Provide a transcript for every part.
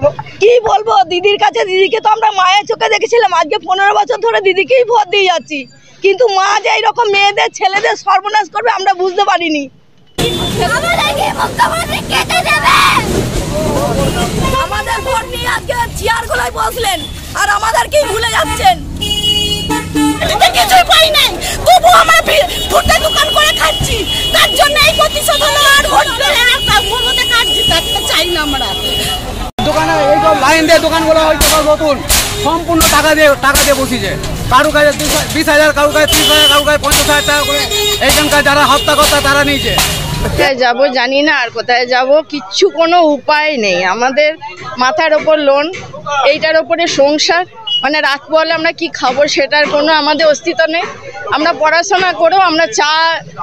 কি বলবো দিদির কাছে, দিদিকে তো আমরা মায়ের চোখে দেখেছিলাম, আজকে 15 বছর ধরে দিদিকেই ভোট দিয়ে যাচ্ছি, কিন্তু মা যে এইরকম মেয়েদের ছেলেদের সর্বনাশ করবে আমরা বুঝতে পারিনি। আমাদের ভোট নিয়ে আজকে চেয়ারগুলোয় বসলেন আর আমাদেরকেই ভুলে যাচ্ছেন। কিছুই পাই নাই, তবু আমরা ভোটে দোকান করে খাচ্ছি, তার জন্য এই প্রতিশোধ হলো। আর ভোট ভোটে কাটছি, তাতে চাই না আমরা। দোকানে এই যে লাইন দিয়ে দোকানগুলো হয়তো নতুন সম্পূর্ণ টাকা দিয়ে বসিছে, কারো কাছে 20,000, কারো কাছে 30,000, কারো কাছে 50,000 টাকা করে এইখানকার যারা হত্যাকর্তা তারা নিয়েছে। কোথায় যাব জানি না, আর কোথায় যাব কিচ্ছু কোনো উপায় নেই। আমাদের মাথার ওপর লোন, এইটার ওপরে সংসার, মানে রাত বলে আমরা কি খাবো সেটার কোনো আমাদের অস্তিত্ব নেই। আমরা পড়াশোনা করেও আমরা চা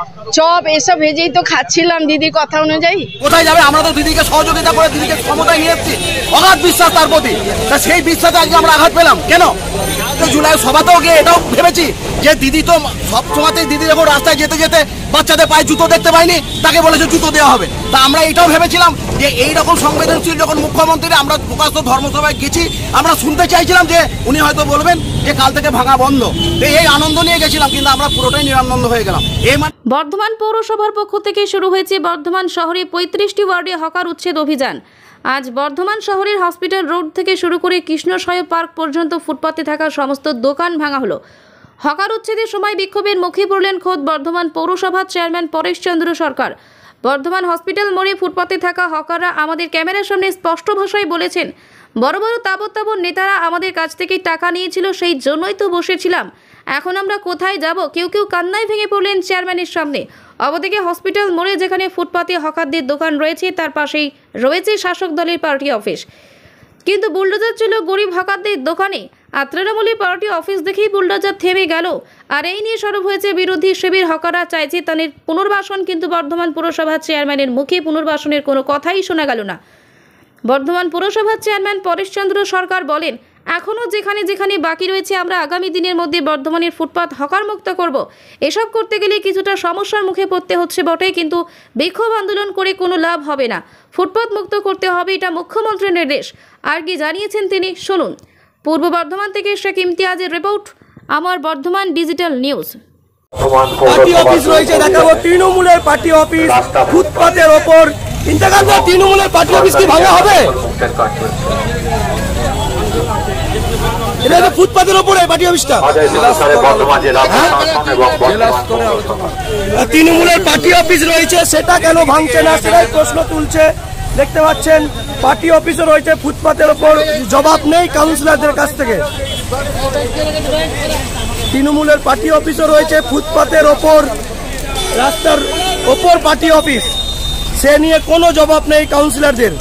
চপ এসব ভেজেই তো খাচ্ছিলাম দিদির কথা অনুযায়ী। কোথায় যাবে? আমরা তো দিদিকে সহযোগিতা করে দিদিকে ক্ষমতায় নিয়ে এসেছি, অগাধ বিশ্বাস তার প্রতি। তা সেই বিশ্বাসে আজকে আমরা আঘাত পেলাম কেন? জুলাই সভাতেও গিয়ে এটাও ভেবেছি যে দিদি তো সব সময়তেই দিদি যখন রাস্তায় যেতে যেতে বাচ্চাদের পায়ে জুতো দেখতে পাইনি, তাকে বলেছে জুতো দেওয়া হবে। তা আমরা এটাও ভেবেছিলাম যে এইরকম সংবেদনশীল যখন মুখ্যমন্ত্রী, আমরা প্রকাশ্য ধর্মসভায় গেছি, আমরা শুনতে চাইছিলাম যে উনি হয়তো বলবেন যে কাল থেকে ভাঙা বন্ধ। এই আনন্দ নিয়ে গেছিলাম, কিন্তু আমরা পুরোটাই নিরানন্দ হয়ে গেলাম। বর্ধমান পৌরসভার পক্ষ থেকে শুরু হয়েছে বর্ধমান শহরে 35টি ওয়ার্ডে হকার উচ্ছেদ অভিযান। আজ বর্ধমান শহরের হসপিটাল রোড থেকে শুরু করে কৃষ্ণসায় পার্ক পর্যন্ত ফুটপাতে থাকা সমস্ত দোকান ভাঙা হলো। হকার উচ্ছেদের সময় বিক্ষোভের মুখে পড়লেন খোদ বর্ধমান পৌরসভার চেয়ারম্যান পরেশচন্দ্র সরকার। বর্ধমান হসপিটাল মোড়ে ফুটপাতে থাকা হকাররা আমাদের ক্যামেরার সামনে স্পষ্ট ভাষায় বলেছেন, বড় বড় তাবৎ নেতারা আমাদের কাছ থেকে টাকা নিয়েছিল, সেই জন্যই তো বসেছিলাম। এখন আমরা কোথায় যাব? কেউ কান্নায় ভেঙে পড়লেন চেয়ারম্যানের সামনে। অবদিকে হসপিটাল মোড়ে যেখানে ফুটপাতে হকারদের দোকান রয়েছে, তার পাশেই রয়েছে শাসক দলের পার্টি অফিস, কিন্তু বুলডোজার ছিল গরিব হকারদের দোকানে। আর তৃণমূলের পার্টি অফিস দেখেই বুলডোজার থেমে গেল। আর এই নিয়ে সরব হয়েছে বিরোধী শিবির। হকাররা চাইছে তাদের পুনর্বাসন, কিন্তু বর্ধমান পুরসভার চেয়ারম্যানের মুখে পুনর্বাসনের কোনো কথাই শোনা গেল না। বর্ধমান পুরসভার চেয়ারম্যান পরেশচন্দ্র সরকার বলেন, এখনও যেখানে যেখানে বাকি রয়েছে আমরা আগামী দিনের মধ্যে বর্ধমানের ফুটপাত হকার মুক্ত করব। এসব করতে গেলে কিছুটা সমস্যার মুখে পড়তে হচ্ছে বটে, কিন্তু বিক্ষোভ আন্দোলন করে কোনো লাভ হবে না। ফুটপাত মুক্ত করতে হবে, এটা মুখ্যমন্ত্রীর নির্দেশ। আর কি জানিয়েছেন তিনি, শুনুন। পূর্ব বর্ধমান থেকে শেখ ইমতিয়াজের রিপোর্ট, আমার Bardhaman digital news. Party office রয়েছে, দেখাবো তৃণমূলের পার্টি অফিস ফুটপাতের ওপর। তৃণমূলের পার্টি অফিস কি ভাঙা হবে? এটা তো ফুটপাতের ওপরে পার্টি অফিসটা। তৃণমূলের পার্টি অফিস রয়েছে, সেটা কেন ভাঙছে না সেটাই প্রশ্ন তুলছে। দেখতে পাচ্ছেন পার্টি অফিসও রয়েছে ফুটপাতের ওপর, জবাব নেই কাউন্সিলরদের কাছ থেকে। তৃণমূলের পার্টি অফিসও রয়েছে ফুটপাতের ওপর, রাস্তার ওপর পার্টি অফিস, সে নিয়ে কোনো জবাব নেই কাউন্সিলরদের।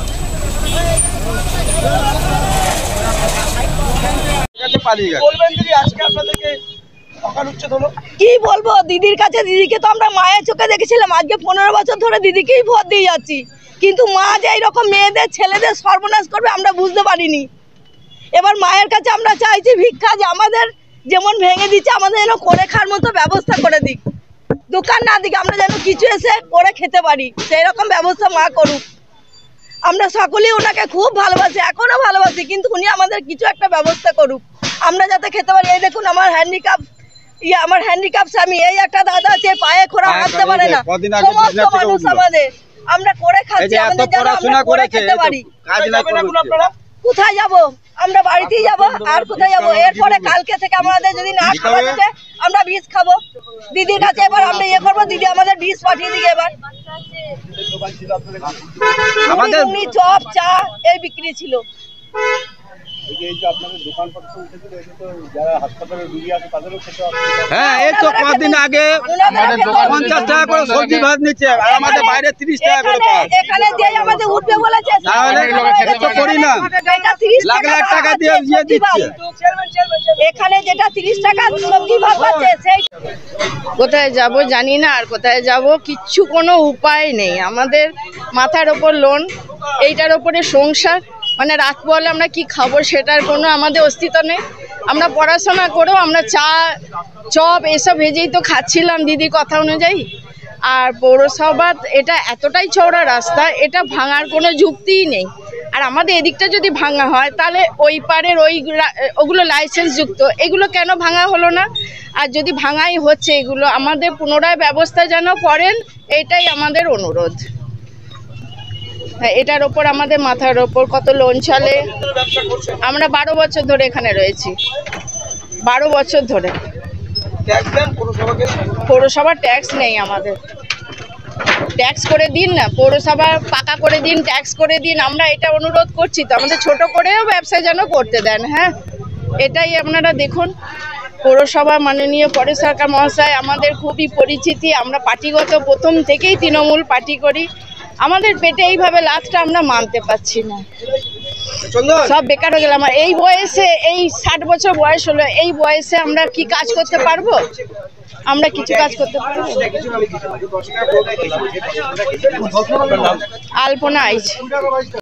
কি বলবো দিদির কাছে, দিদিকে তো আমরা মায়ের চোখে দেখেছিলাম, আজকে 15 বছর ধরে দিদিকেই ভোট দিয়ে যাচ্ছি, কিন্তু মা যে এইরকম মেয়েদের ছেলেদের সর্বনাশ করবে আমরা বুঝতে পারিনি। এবার মায়ের কাছে আমরা চাইছি ভিক্ষা, যে আমাদের যেমন ভেঙে দিচ্ছে আমাদের যেন করে খাওয়ার মতো ব্যবস্থা করে দিক, দোকান না দিক, আমরা যেন কিছু এসে করে খেতে পারি, সেই রকম ব্যবস্থা মা করুক। আমরা সকলেই ওনাকে খুব ভালোবাসি, এখনো ভালোবাসি, কিন্তু উনি আমাদের কিছু একটা ব্যবস্থা করুক, আমরা যাতে খেতে পারি। এই দেখুন আমার হ্যান্ডিক্যাপ স্বামী, এই একটা দাদা আছে পায়ে খোঁড়া হাঁটতে পারে না, সমস্ত মানুষ আমাদের, আমরা করে খাচ্ছি, আমাদের যেন আমরা করে খেতে পারি। কোথায় যাব? আমরা বাড়িতেই যাব, আর কোথায় যাব? এরপরে কালকে থেকে আমাদের যদি না খাওয়া দিতে আমরা বিষ খাবো দিদির কাছে। এবার আমরা ইয়ে করবো, দিদি আমাদের বিষ পাঠিয়ে দিকে। এবার আমাদের চপ চা এই বিক্রি ছিল। হ্যাঁ, এই তো কদিন আগে 50 টাকা করে সবজি ভাত নিচ্ছে, আর আমাদের বাইরে 30 টাকা করে পায়। এখানে যে আমাদের উঠবে বলেছে, তাহলে তো করি না, লাখ লাখ টাকা দিয়ে দিচ্ছে। এখানে যেটা 30 টাকা সবজি ভাত পাচ্ছে, সেই কোথায় যাব জানি না, আর কোথায় যাব কিচ্ছু কোনো উপায় নেই। আমাদের মাথার ওপর লোন, এইটার ওপরে সংসার, মানে রাত বলে আমরা কি খাবো সেটার কোনো আমাদের অস্তিত্ব নেই। আমরা পড়াশোনা করেও আমরা চা চপ এসব ভেজেই তো খাচ্ছিলাম দিদির কথা অনুযায়ী। আর পৌরসভা এটা এতটাই চওড়া রাস্তা, এটা ভাঙার কোনো যুক্তিই নেই। আর আমাদের এদিকটা যদি ভাঙা হয় তাহলে ওই পারের ওগুলো লাইসেন্স যুক্ত, এগুলো কেন ভাঙা হলো না? আর যদি ভাঙাই হচ্ছে এগুলো আমাদের পুনরায় ব্যবস্থা যেন করেন, এটাই আমাদের অনুরোধ। হ্যাঁ, এটার ওপর আমাদের মাথার ওপর কত লোন চলে। আমরা 12 বছর ধরে এখানে রয়েছি, 12 বছর ধরে। পৌরসভার ট্যাক্স নেই আমাদের, ট্যাক্স করে দিন না, পৌরসভা পাকা করে দিন, ট্যাক্স করে দিন। আমরা এটা অনুরোধ করছি তো, আমাদের ছোট করেও ব্যবসা যেন করতে দেন। হ্যাঁ, এটাই আপনারা দেখুন। পৌরসভা মাননীয় পরেশ সরকার মহাশয় আমাদের খুবই পরিচিতি, আমরা পার্টিগত প্রথম থেকেই তৃণমূল পার্টি করি। আমাদের পেটে এইভাবে লাথটা আমরা মানতে পারছি না, সব বেকার হয়ে গেলাম। এই বয়সে, এই 60 বছর বয়স হলো, এই বয়সে আমরা কি কাজ করতে পারবো? আমরা কিছু কাজ করতে পারবো? আলপনা আইছে।